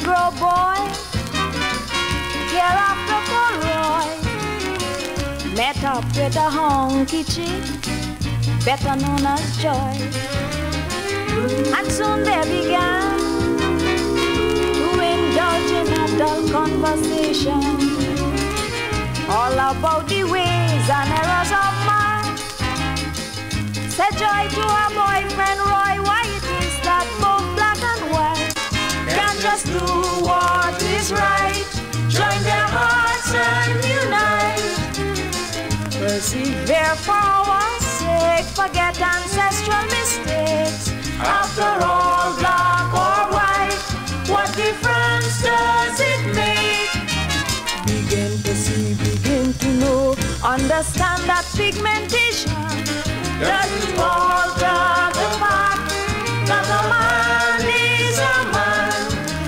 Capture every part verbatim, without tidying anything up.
Negro boy, care of the Roy, met up with a honky chick, better known as Joy. And soon they began to indulge in adult conversation, all about the ways and errors of man. Said Joy to her boyfriend Roy, why it is that both black and white can just do what is right, join their hearts and unite. Persevere for our sake, forget ancestral mistakes. After all, black or white, what difference does it make? Begin to see, begin to know, understand that pigmentation doesn't alter the fact that a man is a man.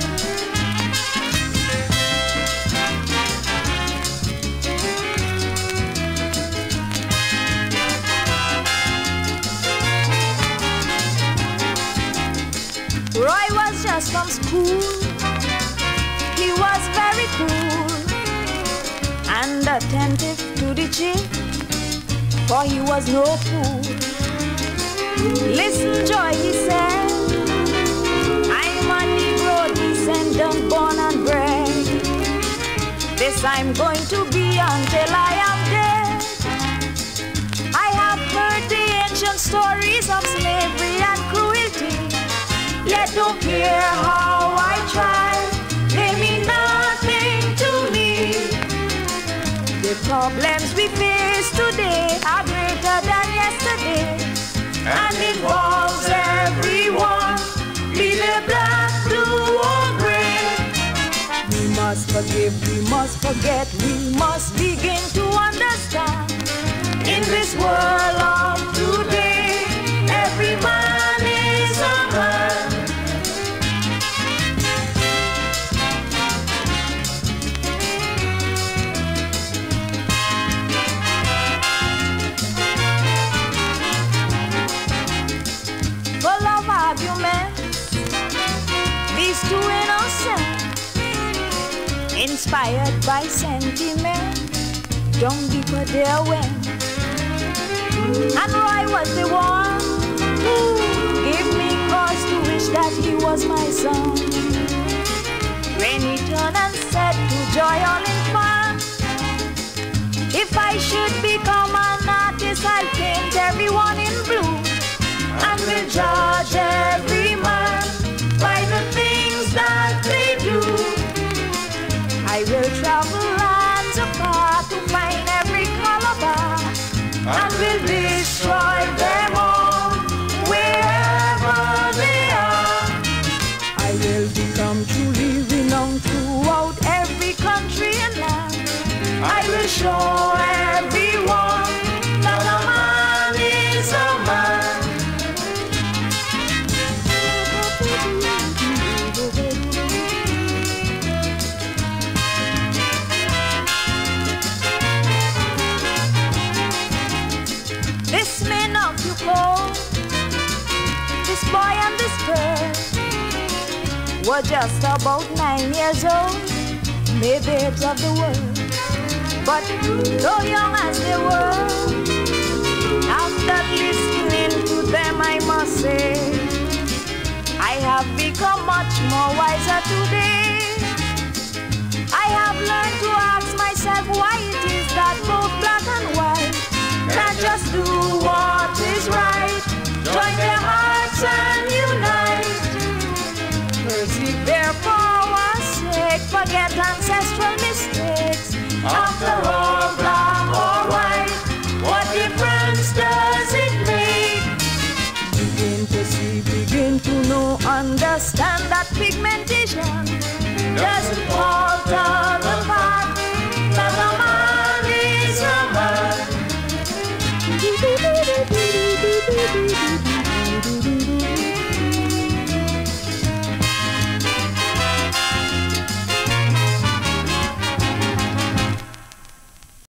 Roy was just from school, he was very cool and attentive to the chick, for he was no fool. Listen, Joy, he said, I'm a Negro descendant, born and bred. This I'm going to be until I am dead. I have heard the ancient stories of slavery and cruelty, yet don't care how I try, they mean nothing to me. The problems we face today are greater than yesterday, and involves everyone, be they black, blue or gray. We must forgive, we must forget, we must begin to understand. In this world of today, every man is a man. Full of arguments, these two innocent, inspired by sentiment, don't deeper their went. And Roy was the one who gave me cause to wish that he was my son. When he turned and said to Joy all in fun, if I should become an artist, I'll paint everyone in blue, and will judge every man by the things that they do. I will travel lands apart to find every color bar, and will destroy them all wherever they are. I will become truly renowned throughout every country and land. I will show everyone that a man is a man. This may knock you cold, this boy and this girl were just about nine years old, may babes of the world. But though young as they were, after listening to them I must say, I have become much more wiser today. I have learned to ask myself why it is that both black and white can just do what is right, join their hearts and unite. Persevere for our sake, forget ancestral mistakes. After